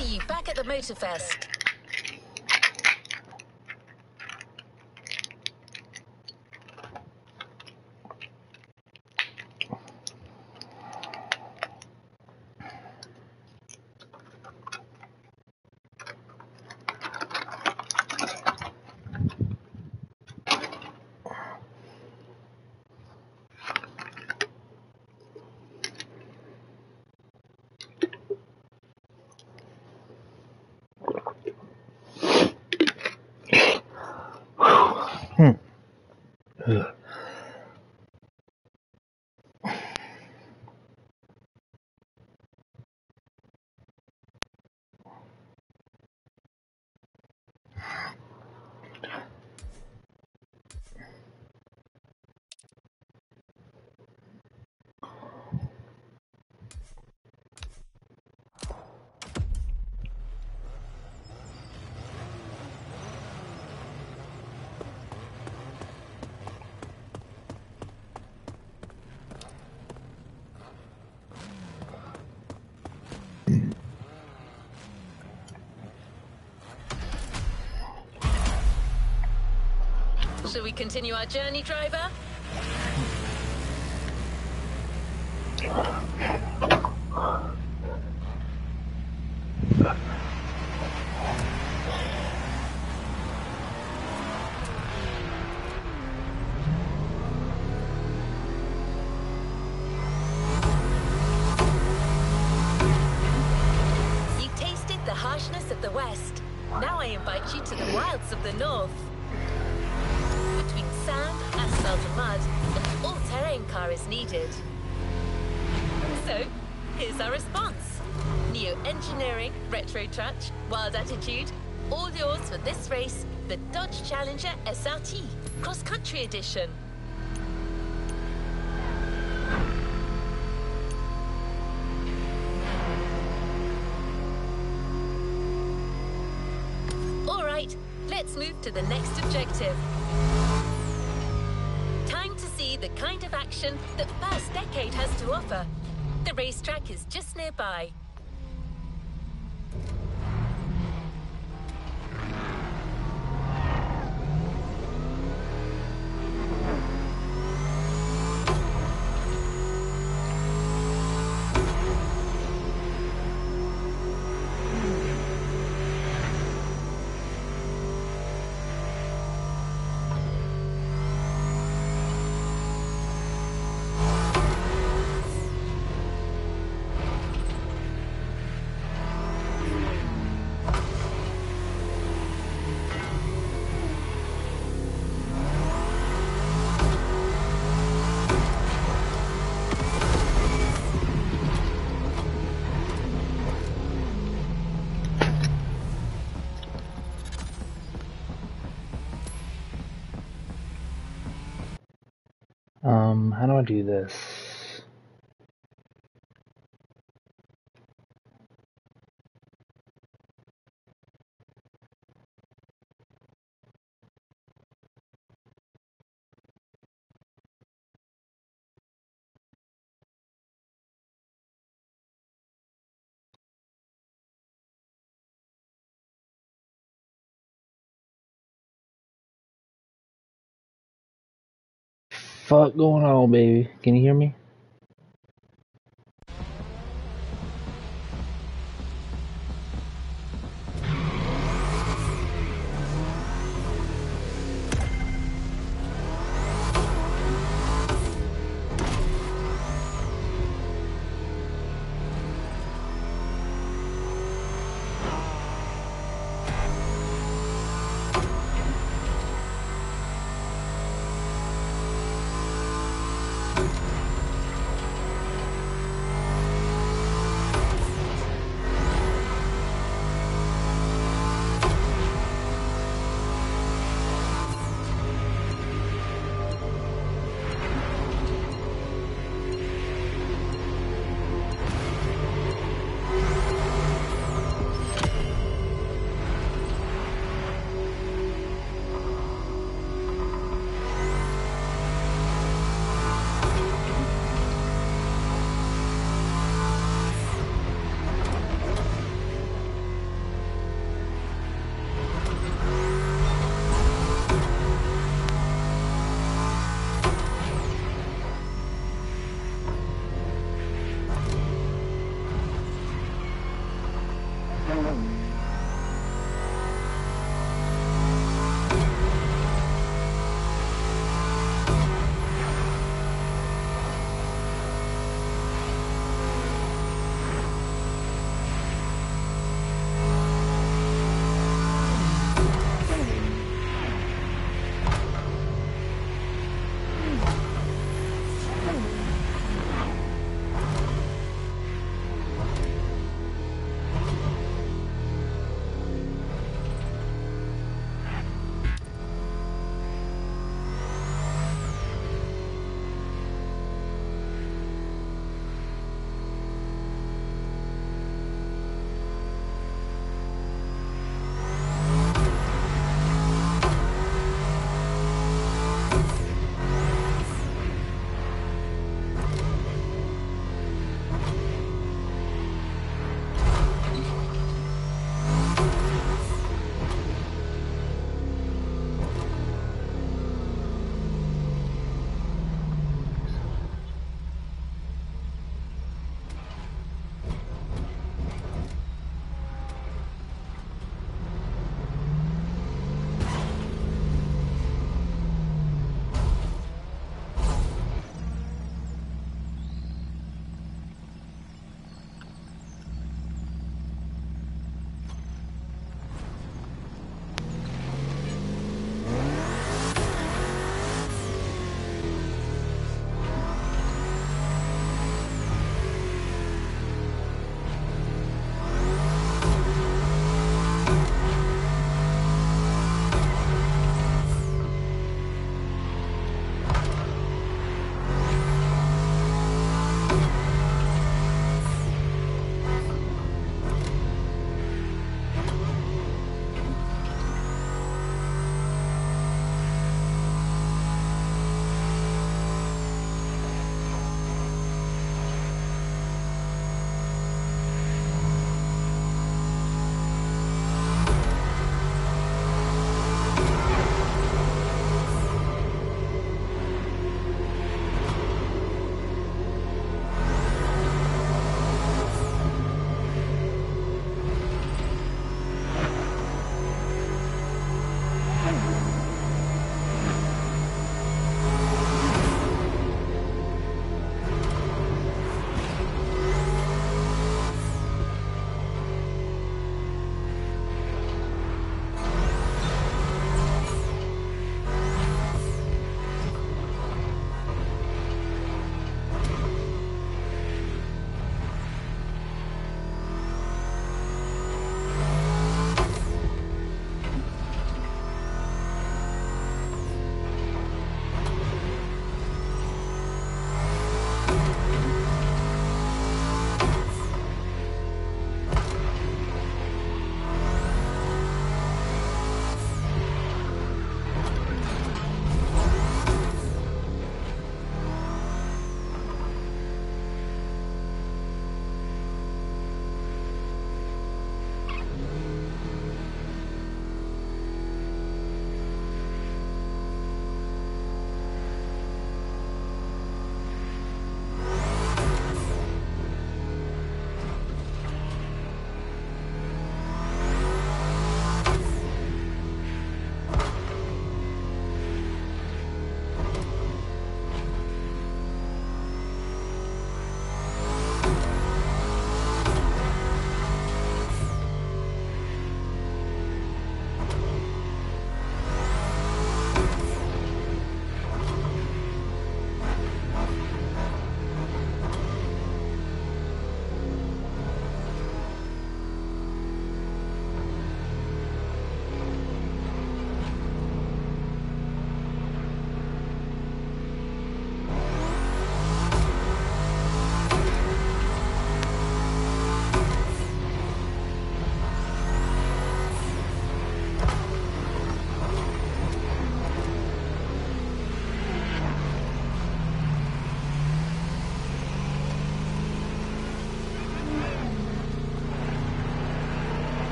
see you back at the motorfest. Shall we continue our journey, driver? You tasted the harshness of the West. Now I invite you to the wilds of the North. Between sand, asphalt and mud, an all-terrain car is needed. So, here's our response. Neo-engineering, retro touch, wild attitude, all yours for this race, the Dodge Challenger SRT, cross-country edition. All right, let's move to the next objective. Time to see the kind of action that First Decade has to offer. The racetrack is just nearby. How do I do this? Fuck going on, baby? Can you hear me?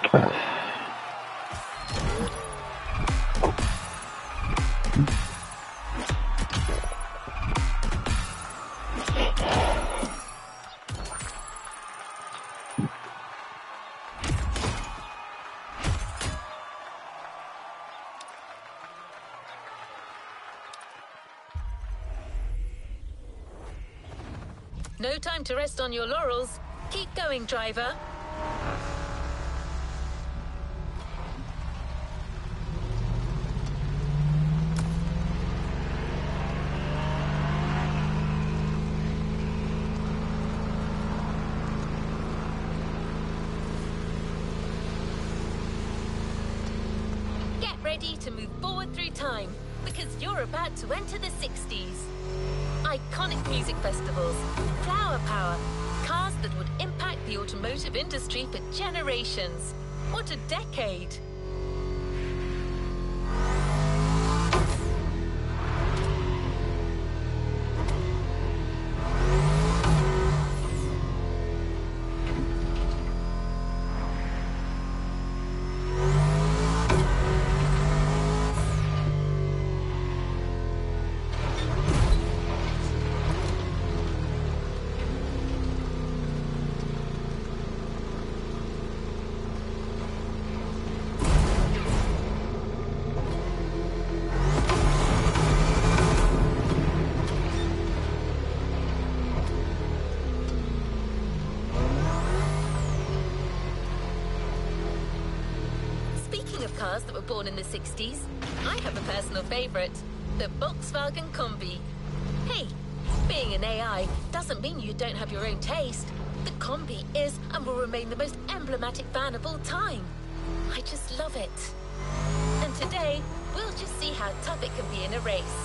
No time to rest on your laurels. Keep going, driver. Get ready to move forward through time, because you're about to enter the 60s. Iconic music festivals, flower power, cars that would impact the automotive industry for generations. What a decade! Of cars that were born in the 60s, I have a personal favorite, the Volkswagen Combi. Hey, being an AI doesn't mean you don't have your own taste. The Combi is and will remain the most emblematic van of all time. I just love it. And today, we'll just see how tough it can be in a race.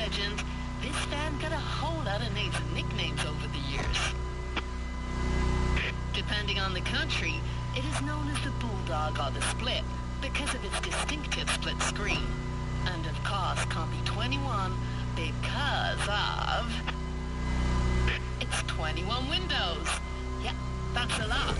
legend, this van got a whole lot of names and nicknames over the years. Depending on the country, it is known as the Bulldog or the Split because of its distinctive split screen. And of course, can't be 21 because of... It's 21 windows. Yeah, that's a lot.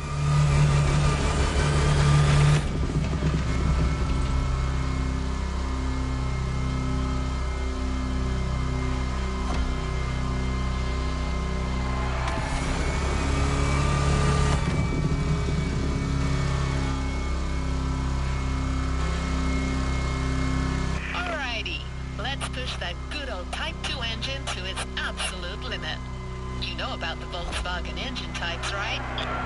Let's push that good old Type 2 engine to its absolute limit. You know about the Volkswagen engine types, right?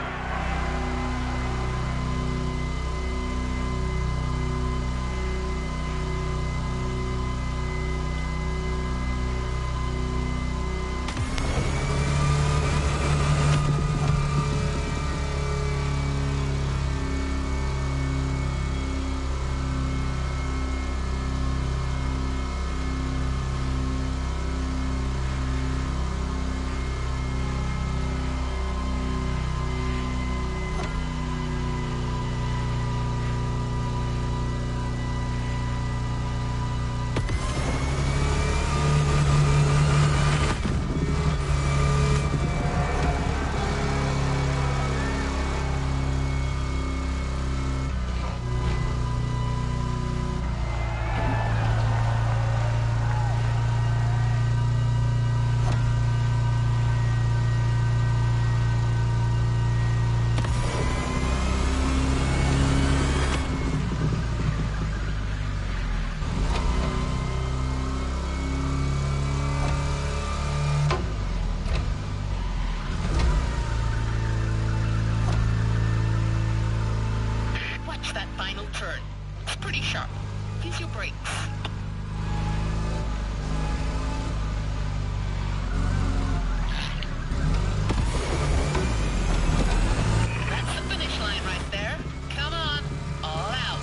Turn. It's pretty sharp. Use your brakes. That's the finish line right there. Come on, all out.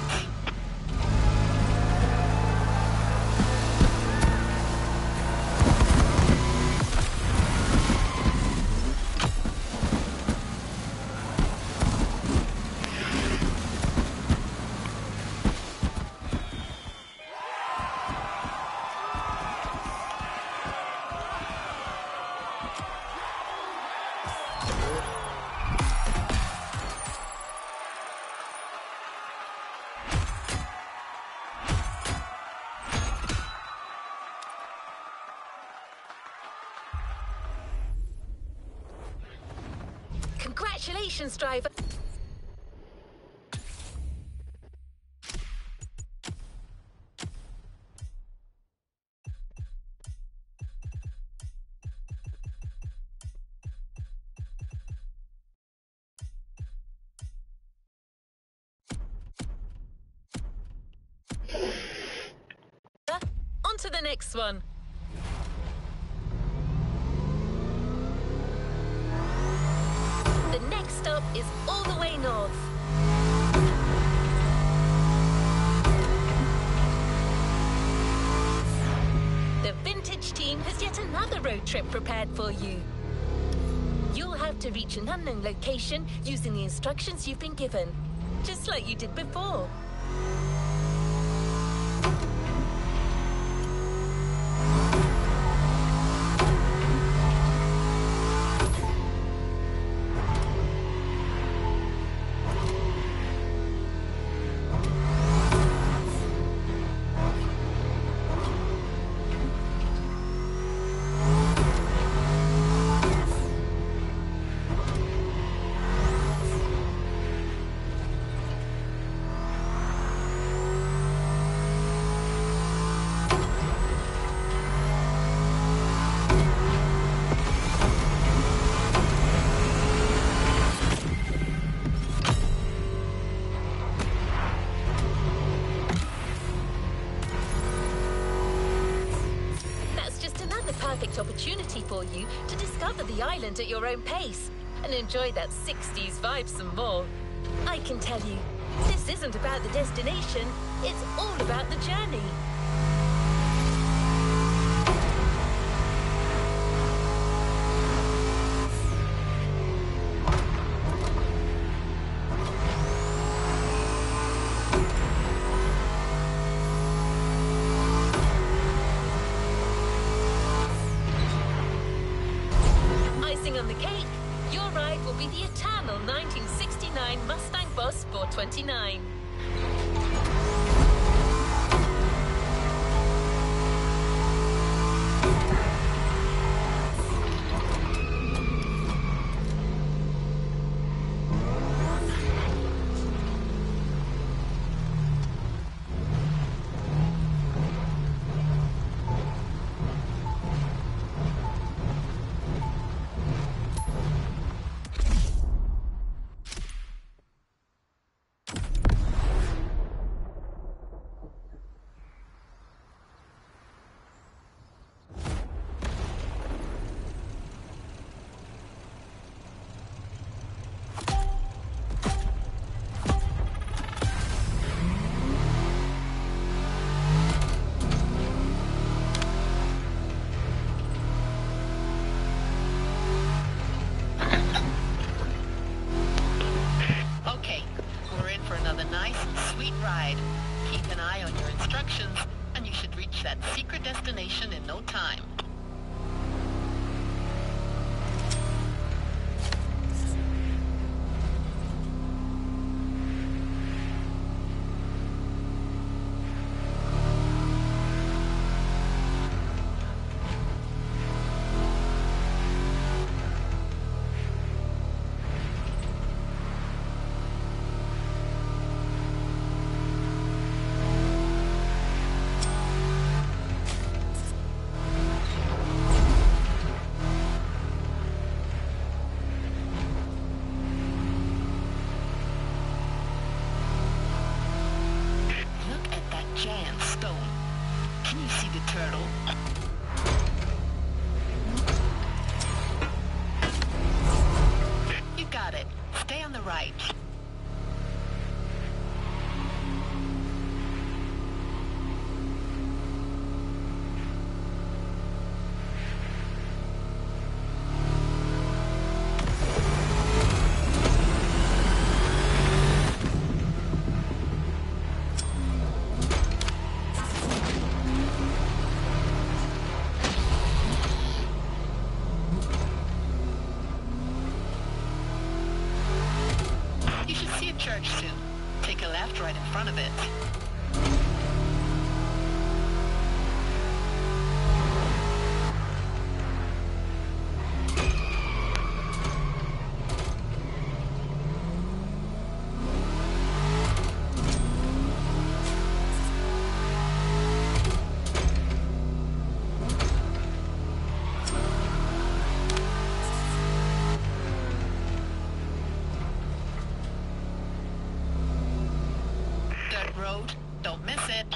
Congratulations, driver. On to the next one. The next stop is all the way north. The vintage team has yet another road trip prepared for you. You'll have to reach an unknown location using the instructions you've been given, just like you did before. Perfect opportunity for you to discover the island at your own pace and enjoy that 60s vibe some more. I can tell you, this isn't about the destination, it's all about the journey. the eternal 1969 Mustang Boss 429. And you should reach that secret destination in no time. Giant stone. Can you see the turtle? You got it. Stay on the right. Church soon. Take a left right in front of it. Road. Don't miss it.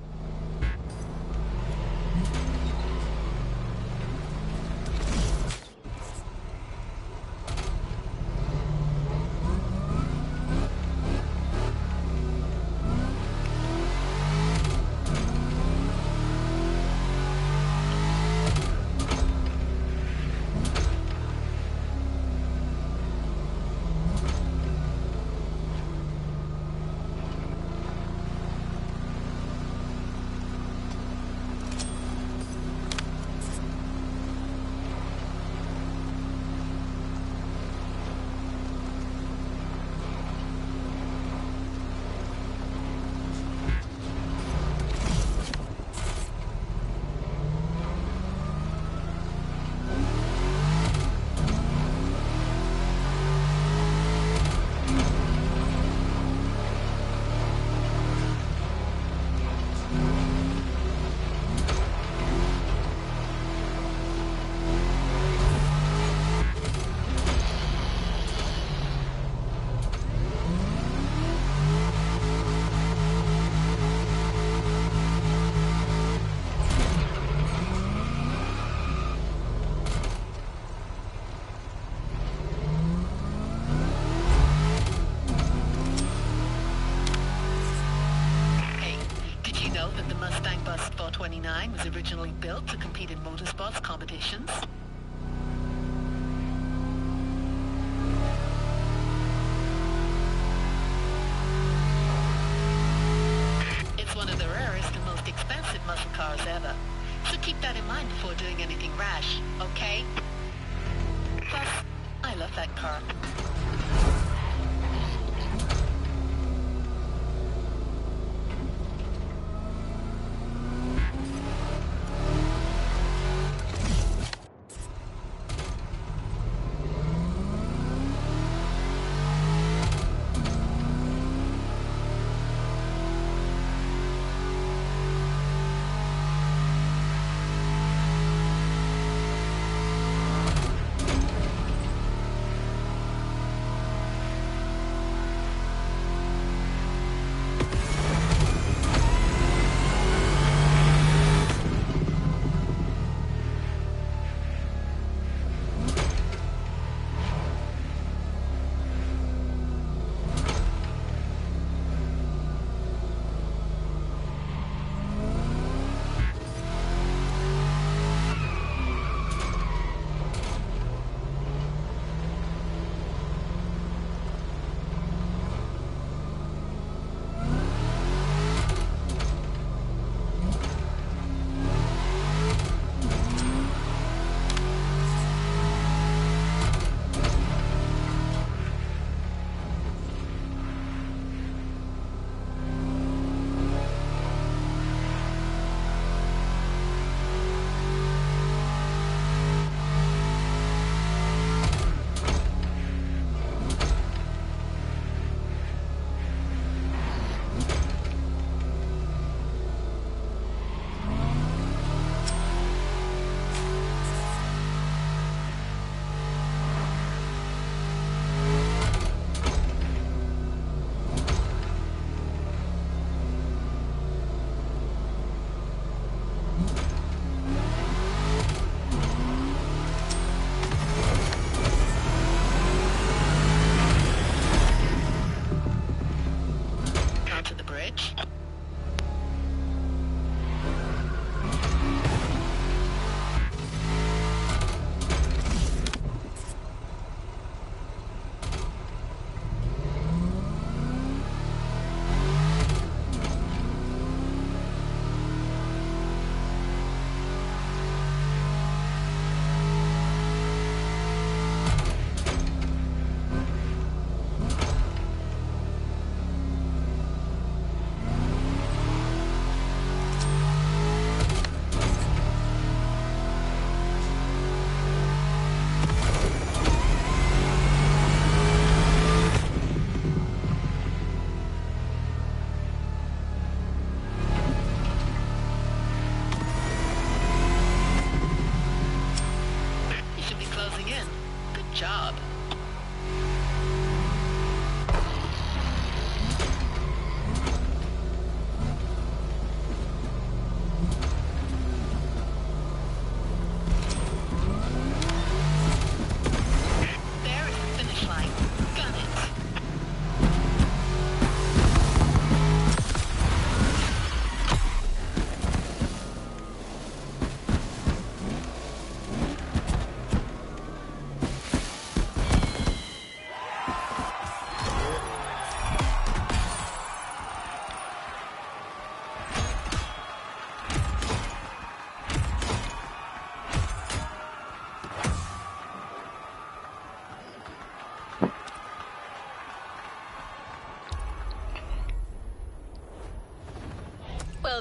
That the Mustang Bus 429 was originally built to compete in motorsports competitions. It's one of the rarest and most expensive muscle cars ever, so keep that in mind before doing anything rash, okay? Plus, I love that car.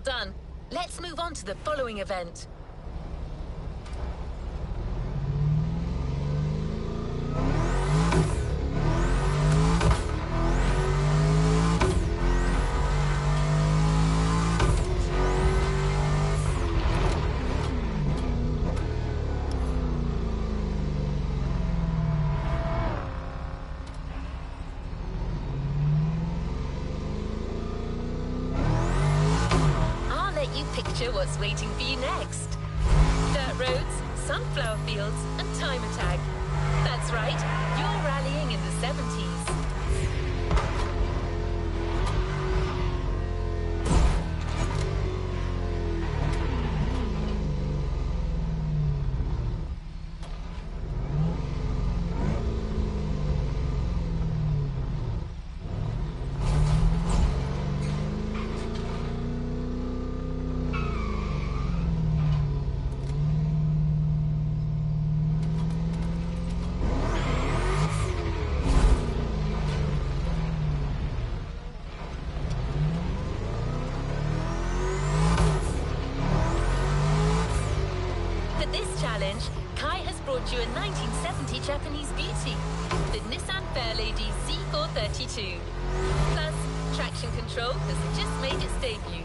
done. Let's move on to the following event. Picture what's waiting for you next. Dirt roads, sunflower fields, and time attack. That's right, you're rallying in the 70s. You a 1970 Japanese beauty, the Nissan Fairlady Z432. Plus, traction control has just made its debut.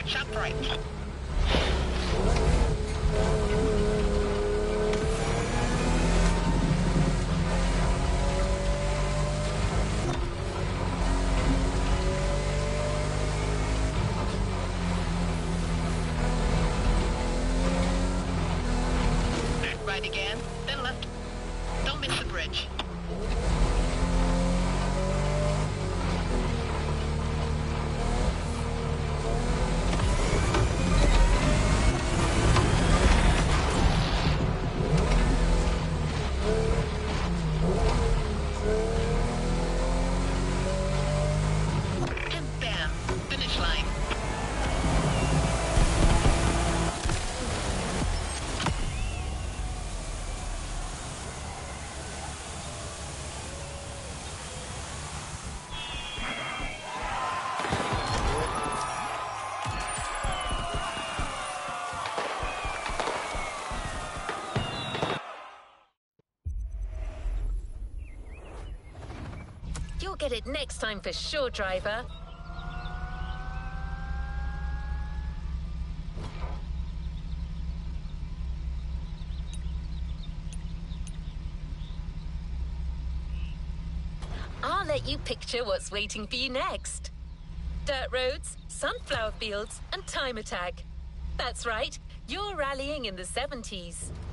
Sharp right. Right again, then left. Don't miss the bridge. And bam, finish line. You'll get it next time for sure, driver. I'll let you picture what's waiting for you next. Dirt roads, sunflower fields, and time attack. That's right, you're rallying in the 70s.